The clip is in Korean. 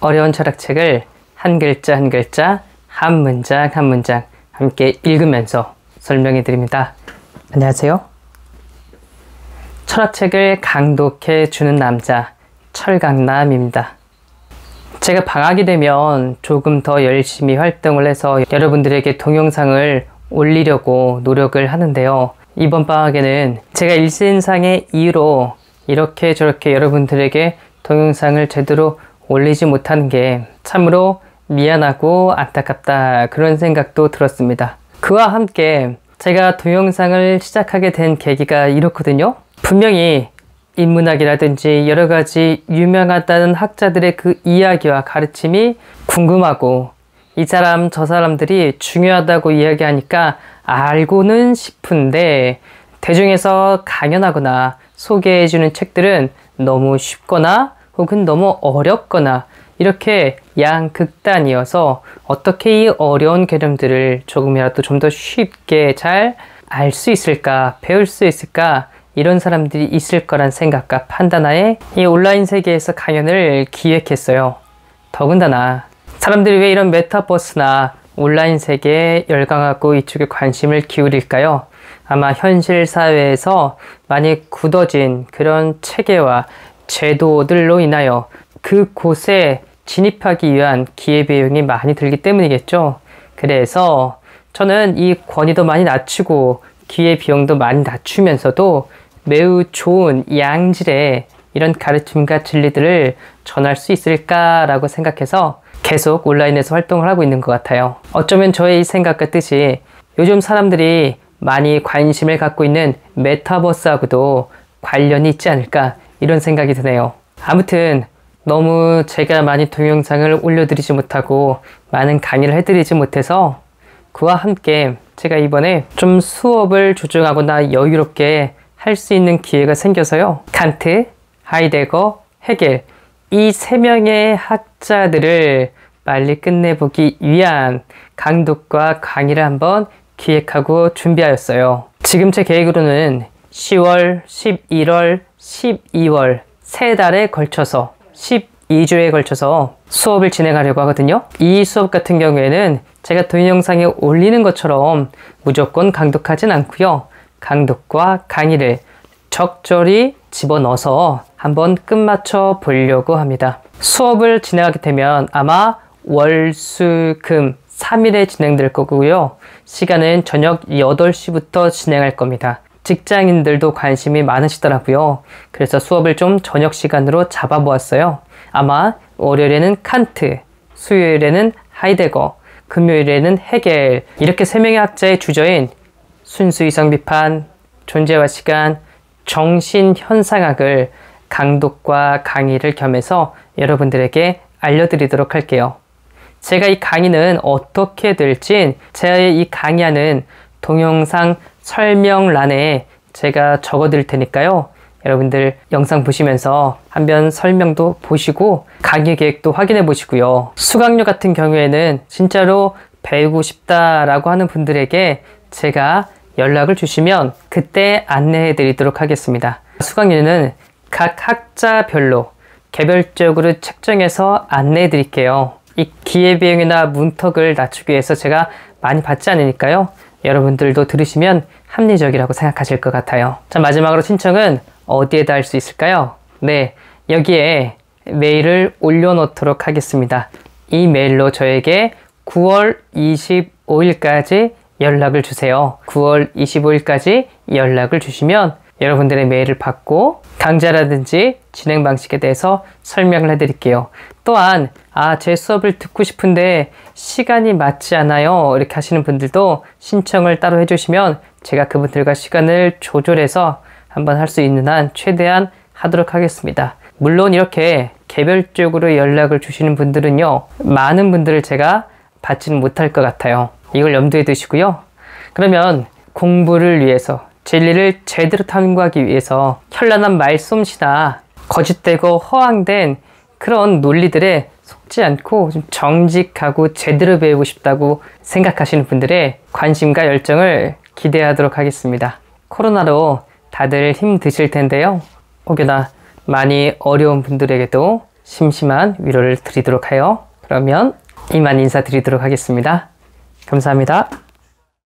어려운 철학책을 한 글자 한 글자, 한 문장 한 문장 함께 읽으면서 설명해 드립니다. 안녕하세요. 철학책을 강독해 주는 남자, 철강남입니다. 제가 방학이 되면 조금 더 열심히 활동을 해서 여러분들에게 동영상을 올리려고 노력을 하는데요. 이번 방학에는 제가 일신상의 이유로 이렇게 저렇게 여러분들에게 동영상을 제대로 올리지 못하는 게 참으로 미안하고 안타깝다, 그런 생각도 들었습니다. 그와 함께 제가 동영상을 시작하게 된 계기가 이렇거든요. 분명히 인문학이라든지 여러 가지 유명하다는 학자들의 그 이야기와 가르침이 궁금하고, 이 사람 저 사람들이 중요하다고 이야기하니까 알고는 싶은데 대중에서 강연하거나 소개해주는 책들은 너무 쉽거나 혹은 너무 어렵거나 이렇게 양극단이어서 어떻게 이 어려운 개념들을 조금이라도 좀 더 쉽게 잘 알 수 있을까, 배울 수 있을까, 이런 사람들이 있을 거란 생각과 판단하에 이 온라인 세계에서 강연을 기획했어요. 더군다나 사람들이 왜 이런 메타버스나 온라인 세계에 열광하고 이쪽에 관심을 기울일까요? 아마 현실 사회에서 많이 굳어진 그런 체계와 제도들로 인하여 그곳에 진입하기 위한 기회비용이 많이 들기 때문이겠죠. 그래서 저는 이 권위도 많이 낮추고 기회비용도 많이 낮추면서도 매우 좋은 양질의 이런 가르침과 진리들을 전할 수 있을까라고 생각해서 계속 온라인에서 활동을 하고 있는 것 같아요. 어쩌면 저의 이 생각과 뜻이 요즘 사람들이 많이 관심을 갖고 있는 메타버스하고도 관련이 있지 않을까, 이런 생각이 드네요. 아무튼 너무 제가 많이 동영상을 올려드리지 못하고 많은 강의를 해드리지 못해서 그와 함께 제가 이번에 좀 수업을 조정하거나 여유롭게 할 수 있는 기회가 생겨서요. 칸트, 하이데거, 헤겔, 이 세 명의 학자들을 빨리 끝내보기 위한 강독과 강의를 한번 기획하고 준비하였어요. 지금 제 계획으로는 10월, 11월, 12월 세 달에 걸쳐서 12주에 걸쳐서 수업을 진행하려고 하거든요. 이 수업 같은 경우에는 제가 동영상에 올리는 것처럼 무조건 강독하진 않고요. 강독과 강의를 적절히 집어넣어서 한번 끝마쳐 보려고 합니다. 수업을 진행하게 되면 아마 월, 수, 금 3일에 진행될 거고요. 시간은 저녁 8시부터 진행할 겁니다. 직장인들도 관심이 많으시더라고요. 그래서 수업을 좀 저녁 시간으로 잡아보았어요. 아마 월요일에는 칸트, 수요일에는 하이데거, 금요일에는 헤겔, 이렇게 세 명의 학자의 주저인 순수이성 비판, 존재와 시간, 정신현상학을 강독과 강의를 겸해서 여러분들에게 알려드리도록 할게요. 제가 이 강의는 어떻게 될진 제 이 강의하는 동영상 설명란에 제가 적어 드릴 테니까요. 여러분들 영상 보시면서 한번 설명도 보시고 강의 계획도 확인해 보시고요. 수강료 같은 경우에는 진짜로 배우고 싶다라고 하는 분들에게 제가 연락을 주시면 그때 안내해 드리도록 하겠습니다. 수강료는 각 학자별로 개별적으로 책정해서 안내해 드릴게요. 이 기회비용이나 문턱을 낮추기 위해서 제가 많이 받지 않으니까요. 여러분들도 들으시면 합리적이라고 생각하실 것 같아요. 자, 마지막으로 신청은 어디에다 할 수 있을까요? 네, 여기에 메일을 올려놓도록 하겠습니다. 이 메일로 저에게 9월 25일까지 연락을 주세요. 9월 25일까지 연락을 주시면 여러분들의 메일을 받고 강좌라든지 진행 방식에 대해서 설명을 해드릴게요. 또한 제 수업을 듣고 싶은데 시간이 맞지 않아요, 이렇게 하시는 분들도 신청을 따로 해주시면 제가 그분들과 시간을 조절해서 한번 할 수 있는 한 최대한 하도록 하겠습니다. 물론 이렇게 개별적으로 연락을 주시는 분들은요, 많은 분들을 제가 받지는 못할 것 같아요. 이걸 염두에 두시고요. 그러면 공부를 위해서, 진리를 제대로 탐구하기 위해서 현란한 말솜씨나 거짓되고 허황된 그런 논리들에 속지 않고 좀 정직하고 제대로 배우고 싶다고 생각하시는 분들의 관심과 열정을 기대하도록 하겠습니다. 코로나로 다들 힘드실 텐데요. 혹여나 많이 어려운 분들에게도 심심한 위로를 드리도록 하여 그러면 이만 인사드리도록 하겠습니다. 감사합니다.